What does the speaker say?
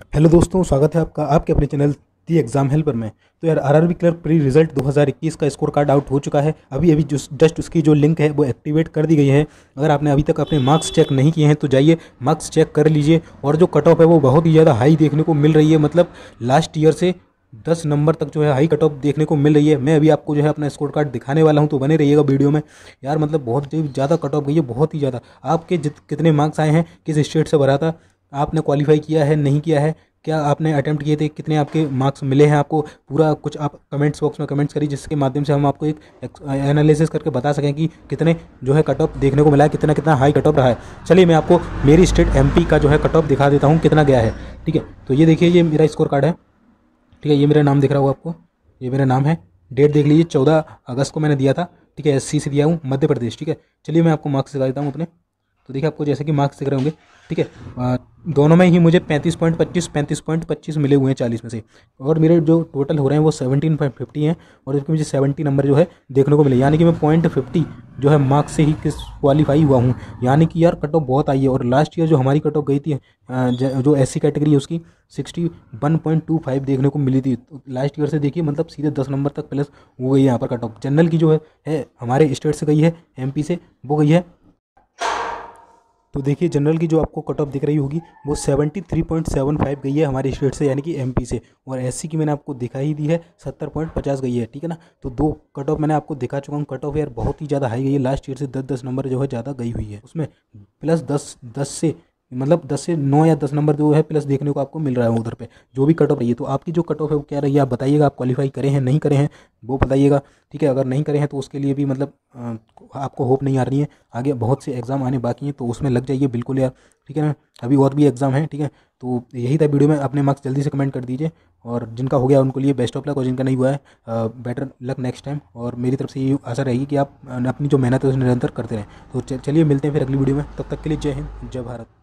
Hello दोस्तों, स्वागत है आपका आपके अपने चैनल दी एग्ज़ाम हेल्पर में। तो यार आरआरबी क्लर्क प्री रिजल्ट 2021 का स्कोर कार्ड आउट हो चुका है। अभी अभी जस्ट उसकी जो लिंक है वो एक्टिवेट कर दी गई है। अगर आपने अभी तक अपने मार्क्स चेक नहीं किए हैं तो जाइए मार्क्स चेक कर लीजिए। और जो कट ऑफ है वो बहुत ही ज़्यादा हाई देखने को मिल रही है, मतलब लास्ट ईयर से 10 नंबर तक जो है हाई कट ऑफ देखने को मिल रही है। मैं अभी आपको जो है अपना स्कोर कार्ड दिखाने वाला हूं, तो बने रहिएगा वीडियो में। यार मतलब बहुत ही ज़्यादा कट ऑफ गई है, बहुत ही ज़्यादा। आपके कितने मार्क्स आए हैं, किस स्टेट से भरा था, आपने क्वालिफाई किया है नहीं किया है, क्या आपने अटेम्प्ट किए थे, कितने आपके मार्क्स मिले हैं आपको, पूरा कुछ आप कमेंट्स बॉक्स में कमेंट्स करिए, जिसके माध्यम से हम आपको एक एनालिसिस करके बता सकें कि कितने जो है कट ऑफ देखने को मिला है, कितना कितना हाई कट ऑफ रहा है। चलिए मैं आपको मेरी स्टेट एमपी का जो है कट ऑफ दिखा देता हूँ कितना गया है। ठीक है, तो ये देखिए, ये मेरा स्कोर कार्ड है। ठीक है, ये मेरा नाम दिख रहा होगा आपको, ये मेरा नाम है। डेट देख लीजिए, 14 अगस्त को मैंने दिया था। ठीक है, एससी से दिया हूँ, मध्य प्रदेश। ठीक है, चलिए मैं आपको मार्क्स दिखा देता हूँ अपने। तो देखिए आपको जैसे कि मार्क्स दिख रहे होंगे। ठीक है, दोनों में ही मुझे 35.25 मिले हुए हैं 40 में से। और मेरे जो टोटल हो रहे हैं वो 17.50 हैं। और इसके मुझे 70 नंबर जो है देखने को मिले, यानी कि मैं .50 जो है मार्क्स से ही किस क्वालिफाई हुआ हूँ। यानी कि यार कट ऑफ बहुत आई है। और लास्ट ईयर जो हमारी कट ऑफ गई थी, जो एससी कैटेगरी है उसकी 61.25 देखने को मिली थी। तो लास्ट ईयर से देखिए मतलब सीधे 10 नंबर तक प्लस हो गई है यहाँ पर कट ऑफ। जनरल की जो है हमारे स्टेट से गई है, एमपी से, वो गई है। तो देखिए जनरल की जो आपको कट ऑफ दिख रही होगी वो 73.75 गई है हमारे स्टेट से, यानी कि एमपी से। और एससी की मैंने आपको दिखा ही दी है, 70.50 गई है। ठीक है ना, तो दो कट ऑफ मैंने आपको दिखा चुका हूँ। कट ऑफ यार बहुत ही ज़्यादा हाई गई है, लास्ट ईयर से 10-10 नंबर जो है ज़्यादा गई हुई है। उसमें प्लस 10 से मतलब 10 से 9 या 10 नंबर जो है प्लस देखने को आपको मिल रहा है उधर पे जो भी कट ऑफ रही है। तो आपकी जो कट ऑफ है वो क्या रही है, आप बताइएगा। आप क्वालिफाई करें हैं नहीं करें हैं वो बताइएगा। ठीक है, अगर नहीं करें हैं तो उसके लिए भी मतलब आपको होप नहीं आ रही है। आगे बहुत से एग्ज़ाम आने बाकी हैं, तो उसमें लग जाइए बिल्कुल यार। ठीक है ना, अभी और भी एग्ज़ाम हैं। ठीक है, तो यही था वीडियो में। अपने मार्क्स जल्दी से कमेंट कर दीजिए। और जिनका हो गया उनको लिए बेस्ट ऑफ लक, और जिनका नहीं हुआ है बेटर लक नेक्स्ट टाइम। और मेरी तरफ से ये आशा रहेगी कि आप अपनी जो मेहनत है उसे निरंतर करते रहें। तो चलिए मिलते हैं फिर अगली वीडियो में। तब तक के लिए जय हिंद, जय भारत।